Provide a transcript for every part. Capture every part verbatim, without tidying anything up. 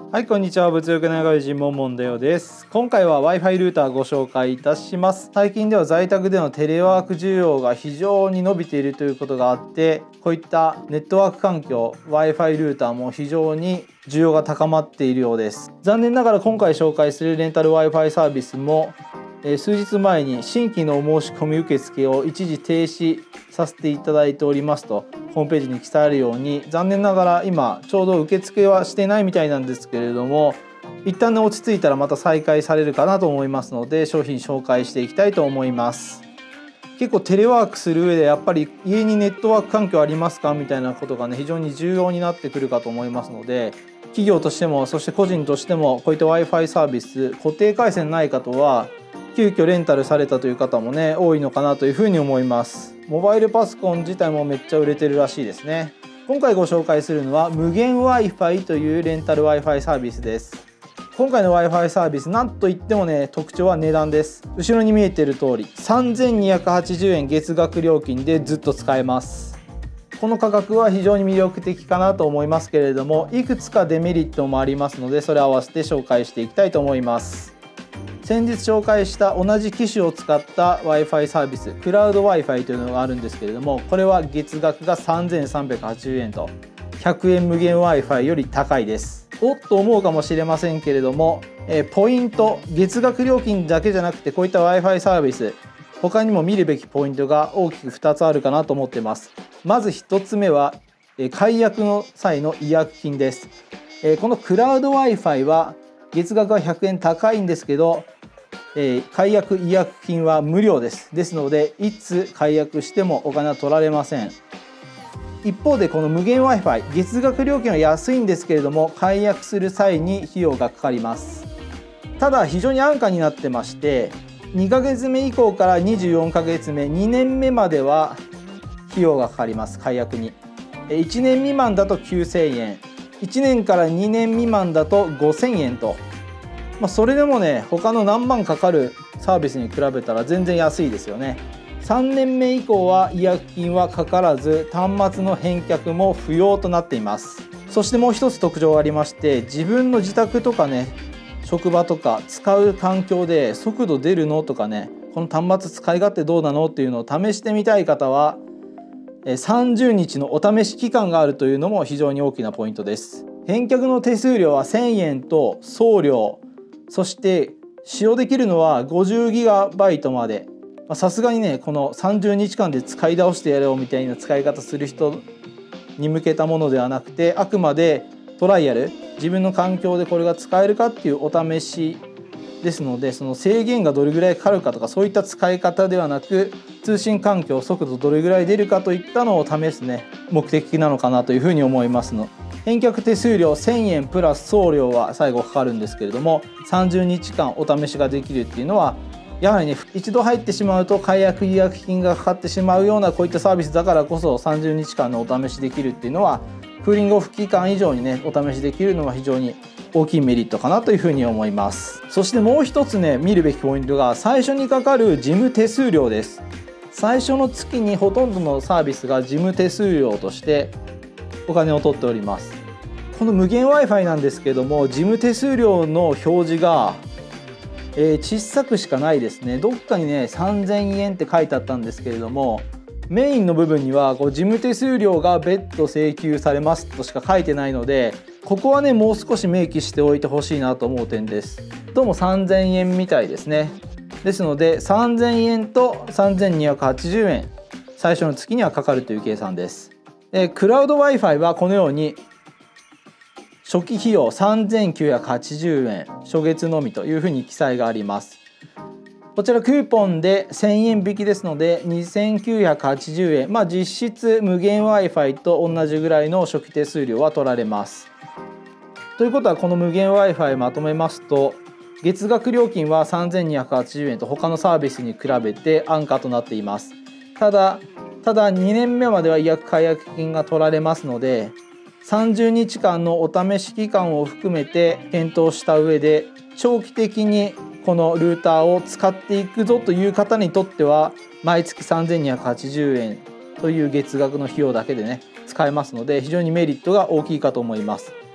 はい、こんにちは。物欲長友人モンモンだよです。今回は Wi-Fi ルーターご紹介いたします。最近では在宅でのテレワーク需要が非常に伸びているということがあって、こういったネットワーク環境 Wi-Fi ルーターも非常に需要が高まっているようです。残念ながら今回紹介するレンタル Wi-Fi サービスもえー、数日前に新規のお申し込み受付を一時停止させていただいておりますとホームページに記載あるように、残念ながら今ちょうど受付はしてないみたいなんですけれども、一旦ね落ち着いたらまた再開されるかなと思いますので、商品紹介していきたいと思います。結構テレワークする上でやっぱり家にネットワーク環境ありますかみたいなことがね非常に重要になってくるかと思いますので、企業としてもそして個人としてもこういった Wi-Fi サービス固定回線ない方は急遽レンタルされたという方もね多いのかなというふうに思います。モバイルパソコン自体もめっちゃ売れてるらしいですね。今回ご紹介するのは無限 Wi-Fi というレンタル Wi-Fi サービスです。今回の Wi-Fi サービスなんといってもね特徴は値段です。後ろに見えている通りさんぜんにひゃくはちじゅうえん月額料金でずっと使えます。この価格は非常に魅力的かなと思いますけれども、いくつかデメリットもありますので、それを合わせて紹介していきたいと思います。先日紹介した同じ機種を使った Wi-Fi サービスクラウド Wi-Fi というのがあるんですけれども、これは月額がさんぜんさんびゃくはちじゅうえんとひゃくえん無限 Wi-Fi より高いです。おっと思うかもしれませんけれども、えポイント月額料金だけじゃなくてこういった Wi-Fi サービス他にも見るべきポイントが大きくふたつあるかなと思っています。まずひとつめは解約の際の違約金です。このクラウド Wi-Fi は月額はひゃくえん高いんですけど、解約違約金は無料です。ですのでいつ解約してもお金は取られません。一方でこの無限 Wi-Fi 月額料金は安いんですけれども、解約する際に費用がかかります。ただ非常に安価になってまして、にかげつめ以降からにじゅうよんかげつめにねんめまでは費用がかかります。解約にいちねん未満だときゅうせんえん、いちねんからにねん未満だとごせんえんと、まあ、それでもね他の何万かかるサービスに比べたら全然安いですよね。さんねんめ以降は違約金はかからず端末の返却も不要となっています。そしてもう一つ特徴がありまして、自分の自宅とかね職場とか使う環境で速度出るのとかね、この端末使い勝手どうなのっていうのを試してみたい方はさんじゅうにちのお試し期間があるというのも非常に大きなポイントです。返却の手数料はせんえんと送料、そして使用できるのは ごじゅうギガバイト まで。さすがにねこのさんじゅうにちかんで使い倒してやろうみたいな使い方する人に向けたものではなくて、あくまでトライアル、自分の環境でこれが使えるかっていうお試しですので、その制限がどれぐらいかかるかとかそういった使い方ではなく、通信環境速度どれぐらい出るかといったのを試すね目的なのかなというふうに思いますの。返却手数料せんえんプラス送料は最後かかるんですけれども、さんじゅうにちかんお試しができるっていうのはやはりね一度入ってしまうと解約違約金がかかってしまうようなこういったサービスだからこそ、さんじゅうにちかんのお試しできるっていうのはクーリングオフ期間以上にねお試しできるのは非常に大きいメリットかなというふうに思います。そしてもう一つね見るべきポイントが最初にかかる事務手数料です。最初の月にほとんどのサービスが事務手数料としてお金を取っております。この無限 Wi-Fi なんですけども、事務手数料の表示が、えー、小さくしかないですね。どっかにねさんぜんえんって書いてあったんですけれども、メインの部分にはこう事務手数料が別途請求されますとしか書いてないので、ここはねもう少し明記しておいてほしいなと思う点です。どうもさんぜんえんみたいですね。ですのでさんぜんえんとさんぜんにひゃくはちじゅうえん最初の月にはかかるという計算です。でクラウド Wi-Fi はこのように初期費用さんぜんきゅうひゃくはちじゅうえん初月のみというふうに記載があります。こちらクーポンでせんえん引きですのでにせんきゅうひゃくはちじゅうえん、まあ実質無限 Wi-Fi と同じぐらいの初期手数料は取られます。ということはこの無限 Wi-Fi まとめますと、月額料金はさんぜんにひゃくはちじゅうえんと他のサービスに比べて安価となっています。ただただにねんめまでは違約解約金が取られますので、さんじゅうにちかんのお試し期間を含めて検討した上で長期的にこのルーターを使っていくぞという方にとっては毎月さんぜんにひゃくはちじゅうえんという月額の費用だけでね使えますので、非常にメリットが大きいかと思います。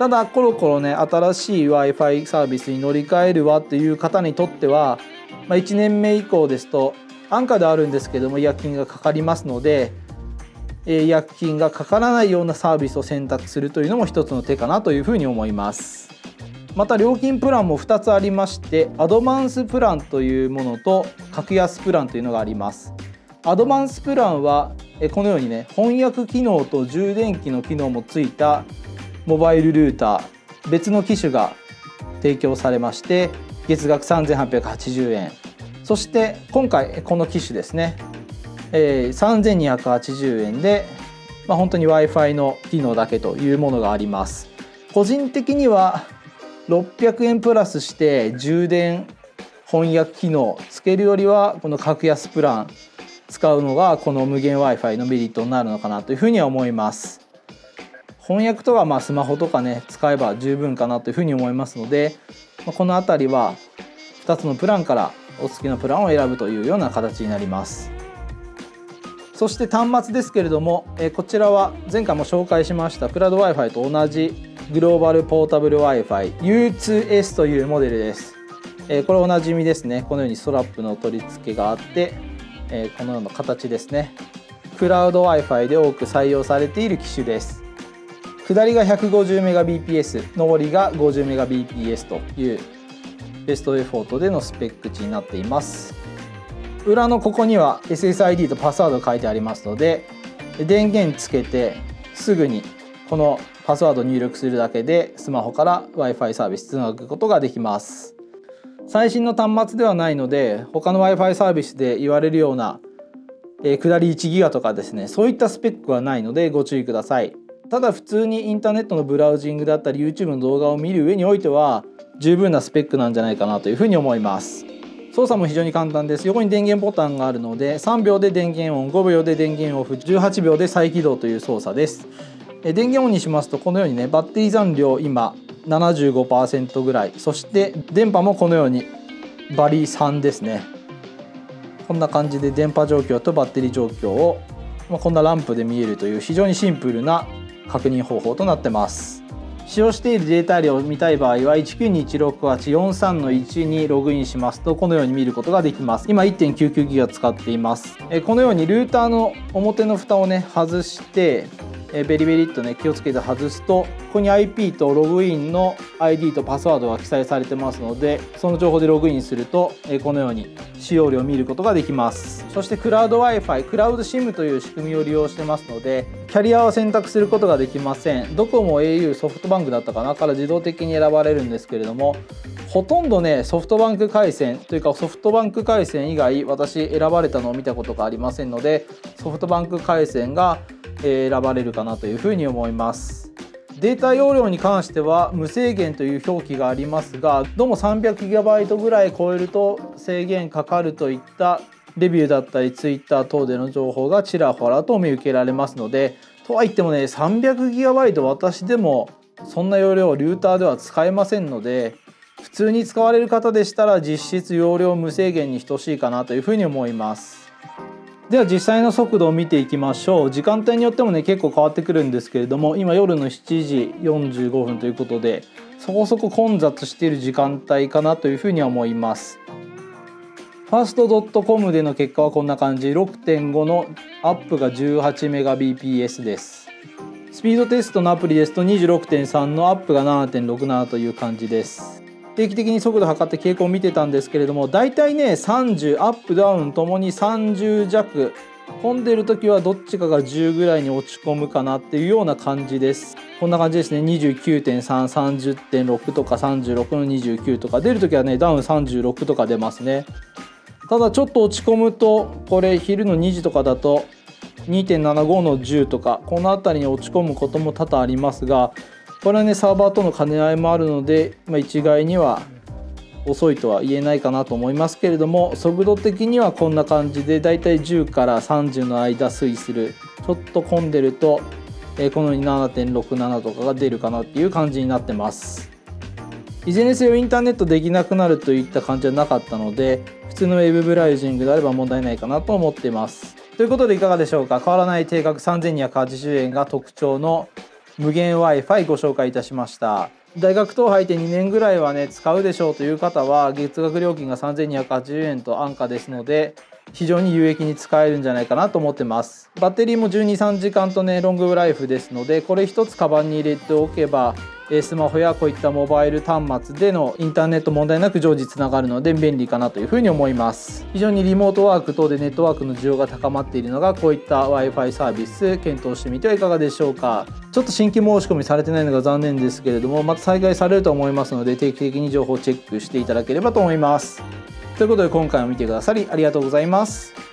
ただコロコロね新しい Wi-Fi サービスに乗り換えるわっていう方にとっては、まあ、いちねんめ以降ですと安価ではあるんですけども違約金がかかりますので、違約金がかからないようなサービスを選択するというのも一つの手かなというふうに思います。また料金プランもふたつありまして、アドバンスプランというものと格安プランというのがあります。アドバンスプランはこのようにね翻訳機能と充電器の機能もついたモバイルルーター、別の機種が提供されまして、月額さんぜんはっぴゃくはちじゅうえん、そして今回この機種ですね、えー、さんぜんにひゃくはちじゅうえんで、まあ、本当に Wi-Fi の機能だけというものがあります。個人的にはろっぴゃくえんプラスして充電翻訳機能つけるよりはこの格安プラン使うのがこの無限 Wi-Fi のメリットになるのかなというふうには思います。翻訳とかまあスマホとかね使えば十分かなというふうに思いますので、この辺りはふたつのプランからお好きなプランを選ぶというような形になります。そして端末ですけれども、こちらは前回も紹介しましたクラウド Wi-Fi と同じグローバルポータブル Wi-Fi ユーツーエス というモデルです。これおなじみですね。このようにストラップの取り付けがあって、このような形ですね。クラウド Wi-Fi で多く採用されている機種です。下りが ひゃくごじゅうメガビーピーエス、 上りが ごじゅうメガビーピーエス というベストエフォートでのスペック値になっています。裏のここには エスエスアイディー とパスワード書いてありますので、電源つけてすぐにこのパスワードを入力するだけでスマホから Wi-Fi サービスつなぐことができます。最新の端末ではないので他の Wi-Fi サービスで言われるような、えー、下りいちギガとかですね、そういったスペックはないのでご注意ください。ただ普通にインターネットのブラウジングだったり YouTube の動画を見る上においては十分なスペックなんじゃないかなというふうに思います。操作も非常に簡単です。横に電源ボタンがあるのでさんびょうで電源オン、ごびょうで電源オフ、じゅうはちびょうで再起動という操作です。電源オンにしますとこのようにねバッテリー残量今 ななじゅうごパーセント ぐらい、そして電波もこのようにバリさんですね。こんな感じで電波状況とバッテリー状況を、まあ、こんなランプで見えるという非常にシンプルな確認方法となってます。使用しているデータ量を見たい場合は いちきゅうにいちろくはちよんさんのいち にログインしますとこのように見ることができます。今 いってんきゅうきゅうギガ使っています。このようにルーターの表の蓋をね外してベリベリっとね気をつけて外すとここに アイピー とログインの アイディー とパスワードが記載されてますので、その情報でログインするとこのように使用量を見ることができます。そしてクラウド Wi-Fi、クラウド SIM という仕組みを利用してますのでキャリアは選択することができません。ドコモ、 エーユー、ソフトバンクだったかなから自動的に選ばれるんですけれども、ほとんどねソフトバンク回線というかソフトバンク回線以外私選ばれたのを見たことがありませんので、ソフトバンク回線が選ばれるかなというふうに思います。データ容量に関しては無制限という表記がありますが、どうも さんびゃくギガバイト ぐらい超えると制限かかるといったレビューだったり Twitter 等での情報がちらほらと見受けられますので、とはいってもね さんびゃくギガバイト 私でもそんな容量をルーターでは使えませんので、普通に使われる方でしたら実質容量無制限に等しいかなというふうに思います。では実際の速度を見ていきましょう。時間帯によってもね結構変わってくるんですけれども、今夜のしちじよんじゅうごふんということでそこそこ混雑している時間帯かなというふうには思います。ファーストドットコム での結果はこんな感じ。 ろくてんご のアップが じゅうはちメガビーピーエス です。スピードテストのアプリですと にじゅうろくてんさん のアップが ななてんろくなな という感じです。定期的に速度測って傾向を見てたんですけれども、だいたいねさんじゅうアップダウンともにさんじゅう弱、混んでる時はどっちかがじゅうぐらいに落ち込むかなっていうような感じです。こんな感じですね。 にじゅうきゅうてんさん、さんじゅってんろく とかさんじゅうろくのにじゅうきゅうとか出る時はねダウンさんじゅうろくとか出ますね。ただちょっと落ち込むとこれ昼のにじとかだと にてんななご のじゅうとかこの辺りに落ち込むことも多々ありますが、これはねサーバーとの兼ね合いもあるので、まあ、一概には遅いとは言えないかなと思いますけれども、速度的にはこんな感じでだいたいじゅうからさんじゅうの間推移する。ちょっと混んでると、えー、このように ななてんろくなな とかが出るかなっていう感じになってます。いずれにせよインターネットできなくなるといった感じはなかったので、普通のウェブブラウジングであれば問題ないかなと思っています。ということでいかがでしょうか。変わらない定額さんぜんにひゃくはちじゅうえんが特徴の無限 Wi-Fi ご紹介いたしました。大学等入ってにねんぐらいはね使うでしょうという方は月額料金がさんぜんにひゃくはちじゅうえんと安価ですので、非常に有益に使えるんじゃないかなと思ってます。バッテリーもじゅうに、さんじかんとねロングライフですので、これ一つカバンに入れておけばスマホやこういったモバイル端末でのインターネット問題なく常時つながるので便利かなというふうに思います。非常にリモートワーク等でネットワークの需要が高まっているのがこういった Wi-Fi サービス検討してみてはいかがでしょうか。ちょっと新規申し込みされてないのが残念ですけれども、また再開されると思いますので定期的に情報をチェックしていただければと思います。ということで今回も見てくださりありがとうございます。